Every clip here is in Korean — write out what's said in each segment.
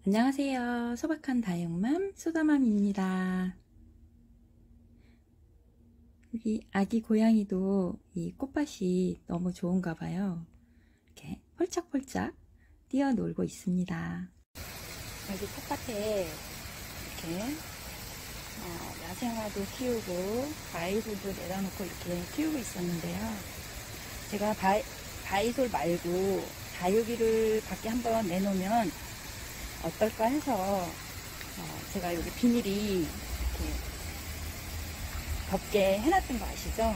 안녕하세요. 소박한 다육맘 수다맘입니다. 여기 아기 고양이도 이 꽃밭이 너무 좋은가 봐요. 이렇게 펄짝펄짝 뛰어놀고 있습니다. 여기 텃밭에 이렇게 야생화도 키우고 바이솔도 내다놓고 이렇게 키우고 있었는데요. 제가 바이솔 말고 다육이를 밖에 한번 내놓으면 어떨까 해서 제가 여기 비닐이 이렇게 덮게 해놨던 거 아시죠?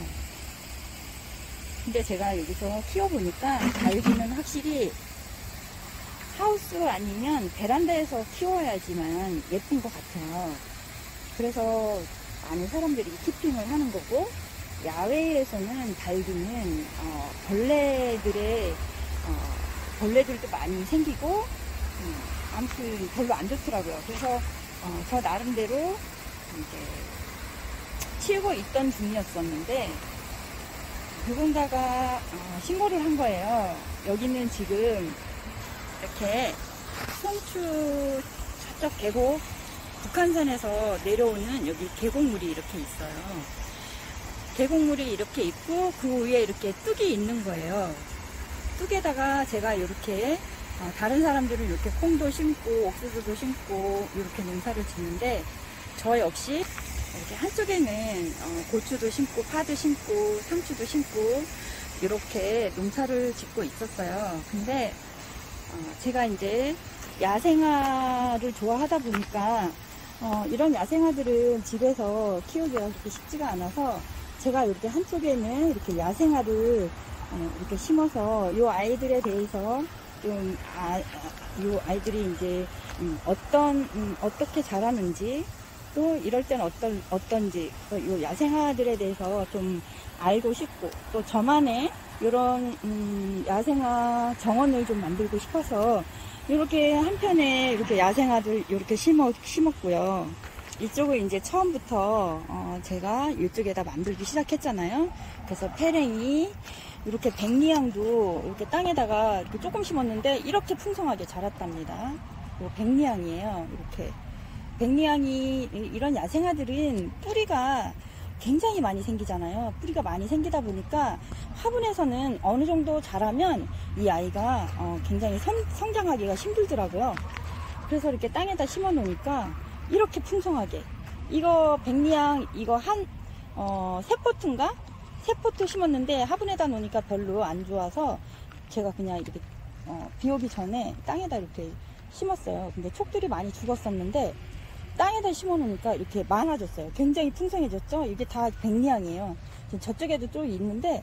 근데 제가 여기서 키워보니까 다육이는 확실히 하우스 아니면 베란다에서 키워야지만 예쁜 것 같아요. 그래서 많은 사람들이 키핑을 하는 거고, 야외에서는 다육이는 벌레들도 많이 생기고 아무튼 별로 안 좋더라고요. 그래서 저 나름대로 이제 치우고 있던 중이었었는데 누군가가 신고를 한 거예요. 여기는 지금 이렇게 송추 저쪽 계곡, 북한산에서 내려오는 여기 계곡물이 이렇게 있어요. 계곡물이 이렇게 있고 그 위에 이렇게 뚝이 있는 거예요. 뚝에다가 제가 이렇게 다른 사람들은 이렇게 콩도 심고 옥수수도 심고 이렇게 농사를 짓는데 저 역시 이렇게 한쪽에는 고추도 심고 파도 심고 상추도 심고 이렇게 농사를 짓고 있었어요. 근데 제가 이제 야생화를 좋아하다 보니까 이런 야생화들은 집에서 키우기가 그렇게 쉽지가 않아서 제가 이렇게 한쪽에는 이렇게 야생화를 이렇게 심어서 이 아이들에 대해서 좀 이 아이들이 이제 어떻게 자라는지 또 이럴 때는 어떤지 이 야생화들에 대해서 좀 알고 싶고 또 저만의 이런 야생화 정원을 좀 만들고 싶어서 이렇게 한편에 이렇게 야생화들 이렇게 심었고요. 이쪽을 이제 처음부터 제가 이쪽에다 만들기 시작했잖아요. 그래서 페랭이 이렇게 백리향도 이렇게 땅에다가 이렇게 조금 심었는데 이렇게 풍성하게 자랐답니다. 이거 백리향이에요. 이렇게 백리향이 이런 야생화들은 뿌리가 굉장히 많이 생기잖아요. 뿌리가 많이 생기다 보니까 화분에서는 어느 정도 자라면 이 아이가 굉장히 성장하기가 힘들더라고요. 그래서 이렇게 땅에다 심어 놓으니까 이렇게 풍성하게 이거 백리향 이거 세 포트인가? 세 포트 심었는데 화분에다 놓으니까 별로 안 좋아서 제가 그냥 이렇게 비 오기 전에 땅에다 이렇게 심었어요. 근데 촉들이 많이 죽었었는데 땅에다 심어 놓으니까 이렇게 많아졌어요. 굉장히 풍성해졌죠. 이게 다 백리향이에요. 저쪽에도 또 있는데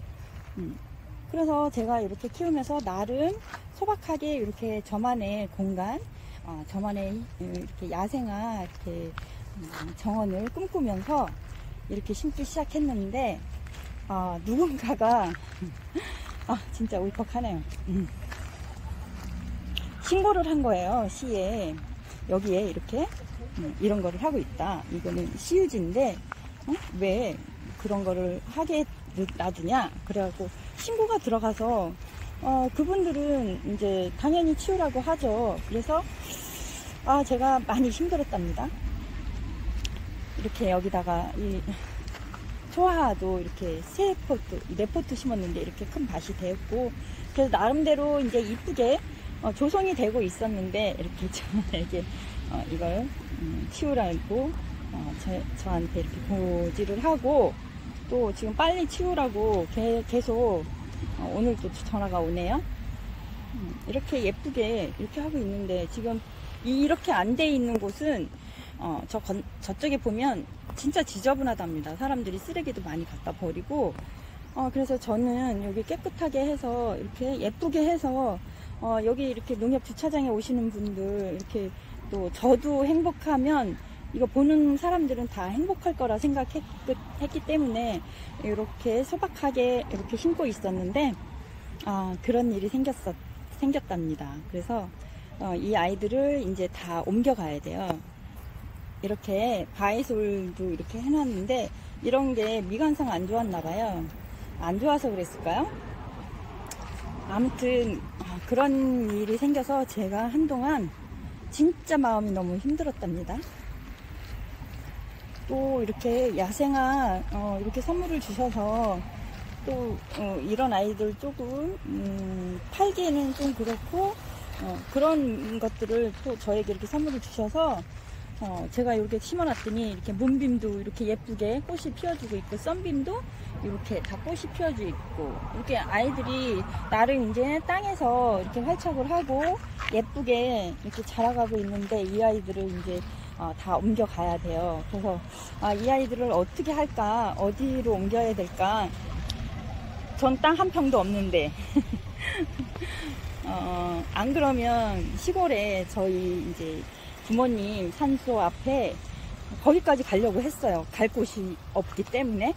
그래서 제가 이렇게 키우면서 나름 소박하게 이렇게 저만의 공간 저만의 이렇게 야생화 이렇게 정원을 꿈꾸면서 이렇게 심기 시작했는데 누군가가 진짜 울컥하네요. 신고를 한 거예요. 시에 여기에 이렇게 이런 거를 하고 있다. 이거는 시유지인데 왜 그런 거를 하게 놔두냐. 그래갖고 신고가 들어가서 그분들은 이제 당연히 치우라고 하죠. 그래서 제가 많이 힘들었답니다. 이렇게 여기다가 이 소화도 이렇게 네 포트 심었는데 이렇게 큰 밭이 되었고 그래서 나름대로 이제 이쁘게 조성이 되고 있었는데 이렇게 저에게 이걸 치우라고 저한테 이렇게 고지를 하고 또 지금 빨리 치우라고 계속 오늘도 전화가 오네요. 이렇게 예쁘게 이렇게 하고 있는데 지금 이렇게 안 돼 있는 곳은 저쪽에 보면 진짜 지저분하답니다. 사람들이 쓰레기도 많이 갖다 버리고 그래서 저는 여기 깨끗하게 해서 이렇게 예쁘게 해서 여기 이렇게 농협 주차장에 오시는 분들 이렇게 또 저도 행복하면 이거 보는 사람들은 다 행복할 거라 생각했기 때문에 이렇게 소박하게 이렇게 심고 있었는데 그런 일이 생겼답니다. 그래서 이 아이들을 이제 다 옮겨가야 돼요. 이렇게 바이솔도 이렇게 해놨는데 이런 게 미관상 안 좋았나 봐요. 안 좋아서 그랬을까요? 아무튼 그런 일이 생겨서 제가 한동안 진짜 마음이 너무 힘들었답니다. 또 이렇게 야생화 이렇게 선물을 주셔서 또 이런 아이들 조금 팔기에는 좀 그렇고 그런 것들을 또 저에게 이렇게 선물을 주셔서 제가 이렇게 심어놨더니 이렇게 문빔도 이렇게 예쁘게 꽃이 피어주고 있고, 썬빔도 이렇게 다 꽃이 피어주고 있고, 이렇게 아이들이 나름 이제 땅에서 이렇게 활착을 하고 예쁘게 이렇게 자라가고 있는데, 이 아이들을 이제 다 옮겨가야 돼요. 그래서 이 아이들을 어떻게 할까, 어디로 옮겨야 될까. 전 땅 한 평도 없는데 안 그러면 시골에 저희 이제 부모님 산소 앞에 거기까지 가려고 했어요. 갈 곳이 없기 때문에.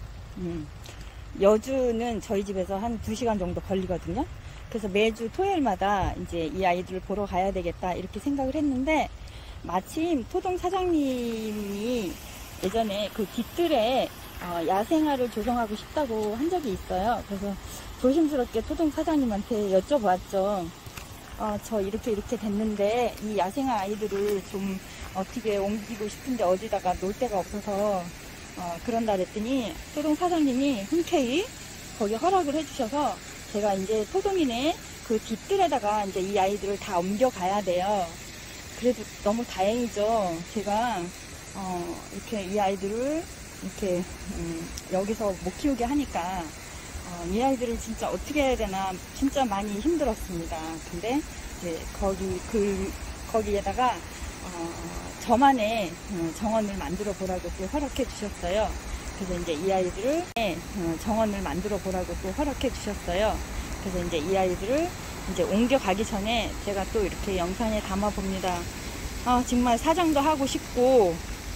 여주는 저희 집에서 한 2시간 정도 걸리거든요. 그래서 매주 토요일마다 이제 이 아이들을 보러 가야 되겠다 이렇게 생각을 했는데, 마침 토동 사장님이 예전에 그 뒤뜰에 야생화를 조성하고 싶다고 한 적이 있어요. 그래서 조심스럽게 토동 사장님한테 여쭤봤죠. 저 이렇게 됐는데 이 야생화 아이들을 좀 어떻게 옮기고 싶은데 어디다가 놓을 데가 없어서 그런다 그랬더니, 토동 사장님이 흔쾌히 거기 허락을 해주셔서 제가 이제 토동이네 그 뒤뜰에다가 이제 이 아이들을 다 옮겨가야 돼요. 그래도 너무 다행이죠. 제가 이렇게 이 아이들을 이렇게 여기서 못 키우게 하니까 이 아이들을 진짜 어떻게 해야 되나 진짜 많이 힘들었습니다. 근데 이제 거기에다가 저만의 정원을 만들어 보라고 또 허락해 주셨어요. 그래서 이제 이 아이들을 정원을 만들어 보라고 또 허락해 주셨어요. 그래서 이제 이 아이들을 이제 옮겨가기 전에 제가 또 이렇게 영상에 담아 봅니다. 정말 사장도 하고 싶고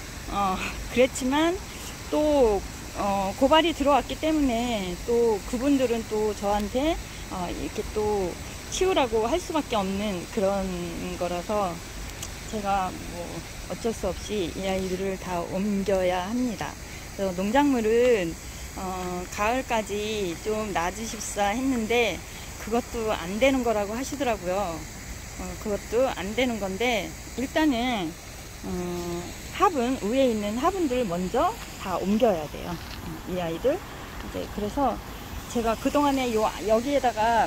그랬지만 또 고발이 들어왔기 때문에 또 그분들은 또 저한테 이렇게 또 치우라고 할 수밖에 없는 그런 거라서 제가 뭐 어쩔 수 없이 이 아이들을 다 옮겨야 합니다. 그래서 농작물은 가을까지 좀 놔주십사 했는데 그것도 안 되는 거라고 하시더라고요. 그것도 안 되는 건데, 일단은 화분, 위에 있는 화분들 먼저 다 옮겨야 돼요. 이 아이들. 이제 그래서 제가 그동안에 여기에다가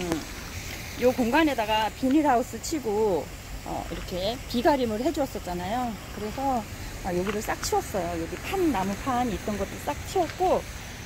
요 공간에다가 비닐하우스 치고 이렇게 비가림을 해 주었었잖아요. 그래서 여기를 싹 치웠어요. 여기 나무판 있던 것도 싹 치웠고,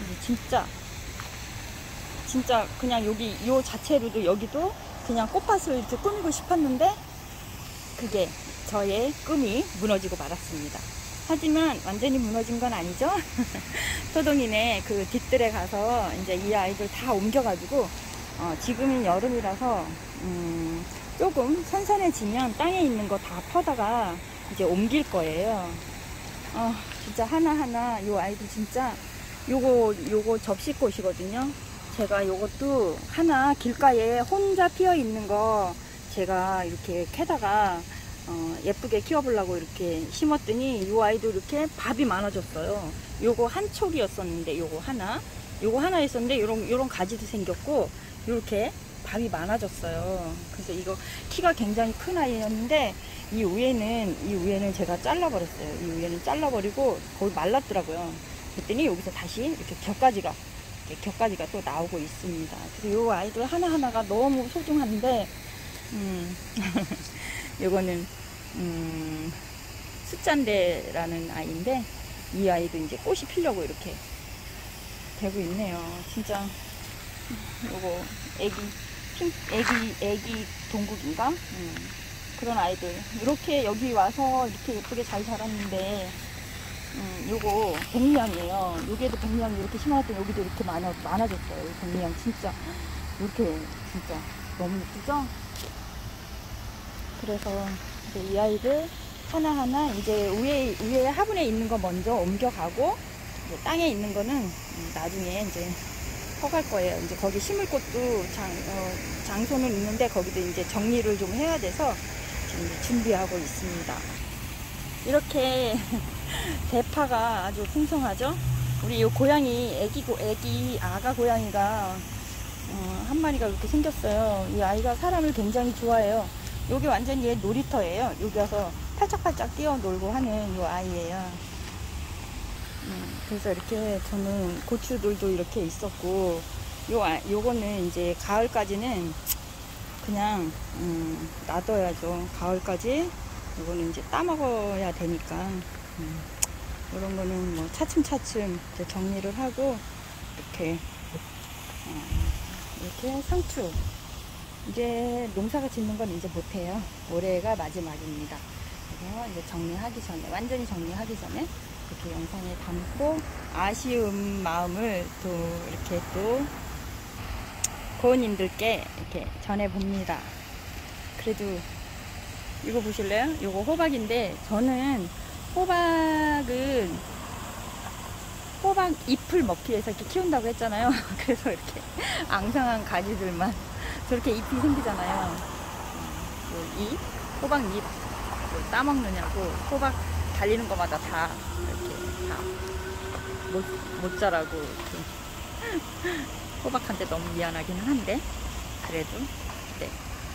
진짜 그냥 여기 요 자체로도 여기도 그냥 꽃밭을 이렇게 꾸미고 싶었는데 그게 저의 꿈이 무너지고 말았습니다. 하지만 완전히 무너진 건 아니죠. 토동이네 그 뒤뜰에 가서 이제 이 아이들 다 옮겨가지고 지금은 여름이라서 조금 선선해지면 땅에 있는 거 다 퍼다가 이제 옮길 거예요. 진짜 하나하나 요 아이들 진짜 요거 접시꽃이거든요. 제가 요것도 하나 길가에 혼자 피어 있는 거 제가 이렇게 캐다가 예쁘게 키워보려고 이렇게 심었더니 요 아이도 이렇게 밥이 많아졌어요. 요거 한 촉이었었는데 요거 하나 있었는데 요런 가지도 생겼고 요렇게 밥이 많아졌어요. 그래서 이거 키가 굉장히 큰 아이였는데 이 위에는 제가 잘라버렸어요. 이 위에는 잘라버리고 거기 말랐더라고요. 그랬더니 여기서 다시 이렇게 격가지가 또 나오고 있습니다. 그래서 요 아이들 하나하나가 너무 소중한데 요거는 숫잔대라는 아이인데 이 아이도 이제 꽃이 피려고 이렇게 되고 있네요. 진짜 요거 애기 동국인가? 그런 아이들 이렇게 여기 와서 이렇게 예쁘게 잘 자랐는데 요거 백리향이에요. 여기에도 백리향이 이렇게 심어놨더니 여기도 이렇게 많아졌어요. 이 백리향 진짜 이렇게 진짜 너무 예쁘죠? 그래서 이제 이 아이들 하나하나 이제 위에 화분에 있는 거 먼저 옮겨가고 이제 땅에 있는 거는 나중에 이제 퍼갈 거예요. 이제 거기 심을 곳도 장소는 있는데 거기도 이제 정리를 좀 해야 돼서 지금 준비하고 있습니다. 이렇게 대파가 아주 풍성하죠. 우리 이 고양이 애기 아가 고양이가 한 마리가 이렇게 생겼어요. 이 아이가 사람을 굉장히 좋아해요. 여기 완전히 얘 놀이터예요. 여기 와서 팔짝팔짝 뛰어놀고 하는 요 아이예요. 그래서 이렇게 저는 고추들도 이렇게 있었고, 요거는 이제 가을까지는 그냥 놔둬야죠. 가을까지 요거는 이제 따먹어야 되니까 이런 거는 뭐 차츰차츰 이제 정리를 하고 이렇게 상추 이제 농사가 짓는 건 이제 못해요. 올해가 마지막입니다. 그래서 이제 정리하기 전에, 완전히 정리하기 전에 이렇게 영상에 담고 아쉬운 마음을 또 이렇게 또 고은님들께 이렇게 전해봅니다. 그래도 이거 보실래요? 이거 호박인데, 저는 호박은 호박 잎을 먹기 위해서 이렇게 키운다고 했잖아요. 그래서 이렇게 앙상한 가지들만 저렇게 잎이 생기잖아요. 이 호박 잎 따먹느냐고 호박 달리는 것마다 다 이렇게 다 못 자라고 이렇게. 호박한테 너무 미안하기는 한데 그래도 네,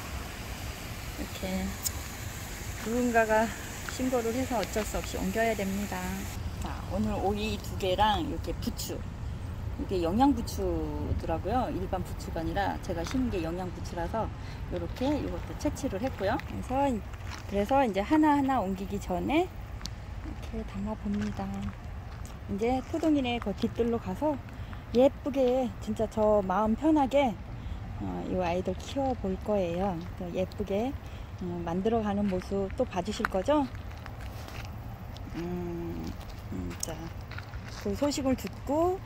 이렇게 누군가가 신고를 해서 어쩔 수 없이 옮겨야 됩니다. 자, 오늘 오이 2개랑 이렇게 부추, 이게 영양부추더라고요. 일반 부추가 아니라 제가 심은 게 영양부추라서 이렇게 이것도 채취를 했고요. 그래서 이제 하나하나 옮기기 전에 이렇게 담아 봅니다. 이제 토동이네 그 뒤뜰로 가서 예쁘게 진짜 저 마음 편하게 이 아이들 키워 볼 거예요. 예쁘게 만들어가는 모습 또 봐주실 거죠? 자, 그 소식을 듣고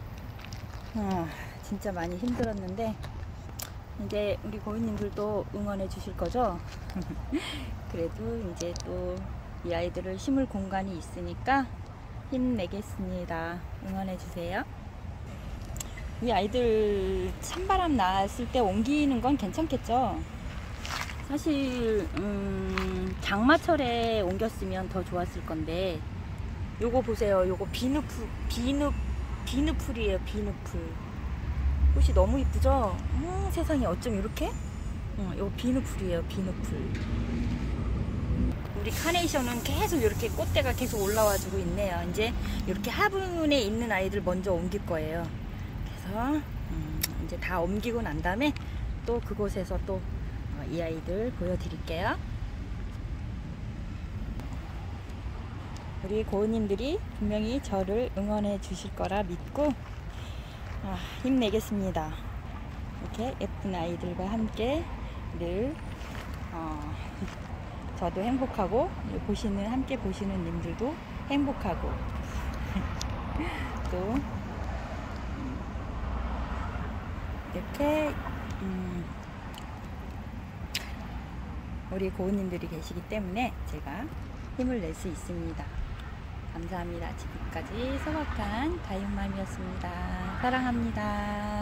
진짜 많이 힘들었는데 이제 우리 고객님들도 응원해 주실 거죠? 그래도 이제 또 이 아이들을 심을 공간이 있으니까 힘내겠습니다. 응원해 주세요. 이 아이들 찬바람 났을 때 옮기는 건 괜찮겠죠? 사실 장마철에 옮겼으면 더 좋았을 건데, 요거 보세요. 요거 비누풀이에요. 비누풀 꽃이 너무 이쁘죠? 세상에 어쩜 이렇게? 요거 비누풀이에요. 비누풀. 우리 카네이션은 계속 이렇게 꽃대가 계속 올라와주고 있네요. 이제 이렇게 화분에 있는 아이들 먼저 옮길 거예요. 그래서 이제 다 옮기고 난 다음에 또 그곳에서 또 이 아이들 보여드릴게요. 우리 고은님들이 분명히 저를 응원해 주실 거라 믿고 힘내겠습니다. 이렇게 예쁜 아이들과 함께 늘 저도 행복하고 함께 보시는 님들도 행복하고 또 이렇게 우리 고은님들이 계시기 때문에 제가 힘을 낼 수 있습니다. 감사합니다. 지금까지 소박한 다육맘이었습니다. 사랑합니다.